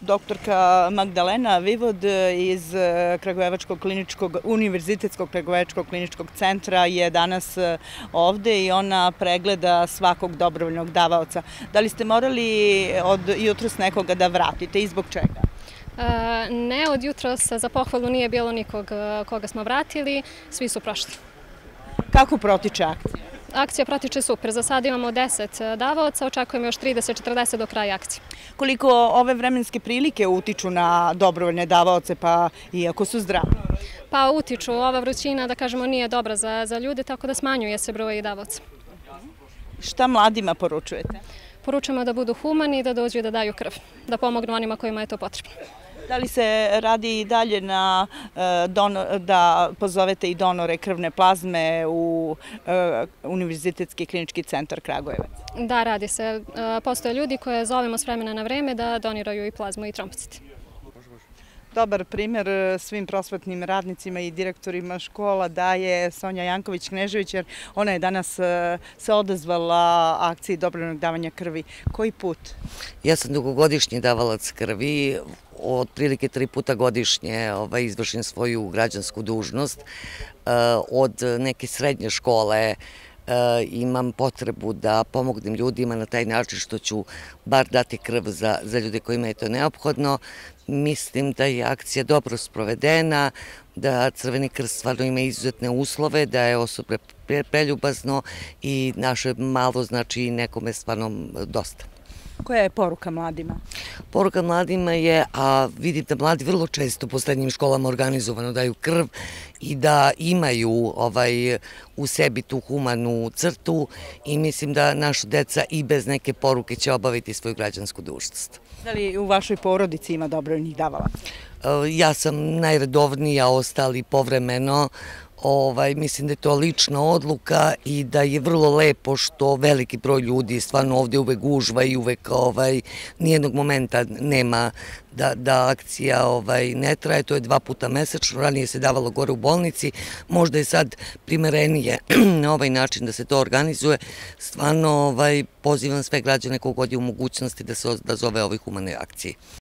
Doktorka Magdalena Vivod iz Univerzitetskog Kragujevačkog kliničkog centra je danas ovde i ona pregleda svakog dobrovoljnog davaoca. Da li ste morali od jutros nekoga da vratite i zbog čega? Ne, od jutros za pohvalu nije bilo nikog koga smo vratili, svi su prošli. Kako protiče akcija? Akcija protiče super, za sad imamo 10 davaoca, očekujemo još 30-40 do kraja akcije. Koliko ove vremenske prilike utiču na dobrovoljne davaoce, pa iako su zdravi? Pa utiču, ova vrućina, da kažemo, nije dobra za ljude, tako da smanjuje se broj davaoca. Šta mladima poručujete? Poručujemo da budu humani i da dođu i da daju krv, da pomognu onima kojima je to potrebno. Da li se radi i dalje da pozovete i donore krvne plazme u Univerzitetski klinički centar Kragujevac? Da, radi se. Postoje ljudi koje zovemo s vremena na vreme da doniraju i plazmu i trombocite. Dobar primjer svim prosvetnim radnicima i direktorima škola daje Sonja Janković-Knežević, jer ona je danas se odazvala akciji dobrovoljnog davanja krvi. Koji put? Ja sam dugogodišnji davalac krvi, otprilike 3 puta godišnje izvršim svoju građansku dužnost. Od neke srednje škole imam potrebu da pomognem ljudima na taj način što ću bar dati krv za ljude kojima je to neophodno. Mislim da je akcija dobro sprovedena, da Crveni krst stvarno ima izuzetne uslove, da je osoblje preljubazno i naše malo znači nekome stvarno dosta. Koja je poruka mladima? Poruka mladima je, a vidim da mladi vrlo često po srednjim školama organizovano daju krv i da imaju u sebi tu humanu crtu i mislim da naša deca i bez neke poruke će obaviti svoju građansku dužnost. Da li u vašoj porodici ima dobrovoljnih davalaca? Ja sam najredovnija, ostali povremeno. Mislim da je to lična odluka i da je vrlo lepo što veliki broj ljudi stvarno ovde uvek gužva i uvek nijednog momenta nema da akcija ne traje. To je 2 puta mesečno, ranije se davalo gore u bolnici, možda je sad primerenije na ovaj način da se to organizuje. Stvarno pozivam sve građane kogod je u mogućnosti da se odazove ovoj humanoj akciji.